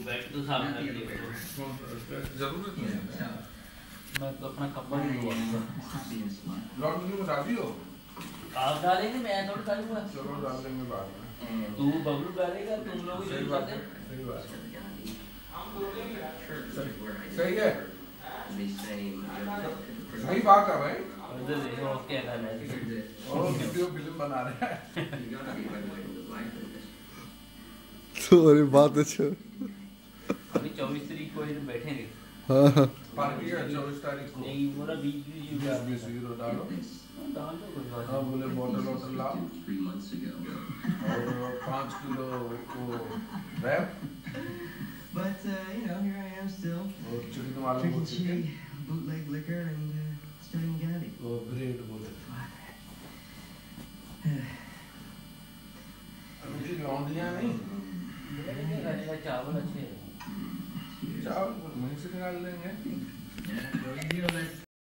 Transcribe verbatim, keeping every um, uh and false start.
बैठ तो साफ कर दिया जरूरत नहीं है। मैं तो अपना कपड़ा ही लूँगा लॉक में बता दियो आप डालेंगे मैं थोड़ा डालूंगा चलो डाल देंगे बाद में तू बबलू डालेगा तुम लोग सही बात है सही बात सही है सही बात है भाई इधर देखो क्या कर रहा है और वीडियो फिल्म बना रहे हैं तो अरे बात अच्छा अभी चौबीस तारीख को इधर बैठेंगे हाँ हाँ पार्टी है चौबीस तारीख को नहीं बोला बीस बीस बीस बीस यूरो डालो डाल दो कोई बात हाँ बोले बॉटल वॉटल लाओ और पाँच किलो वो रैप But uh, you know, here I am still और चिकन वाला वो drinking chicken cheap bootleg liquor and uh, studying Gandhi. वो ब्रेड बोले मुझे लौंडियाँ नहीं चावल अच्छे चावल वहीं से निकाल लेंगे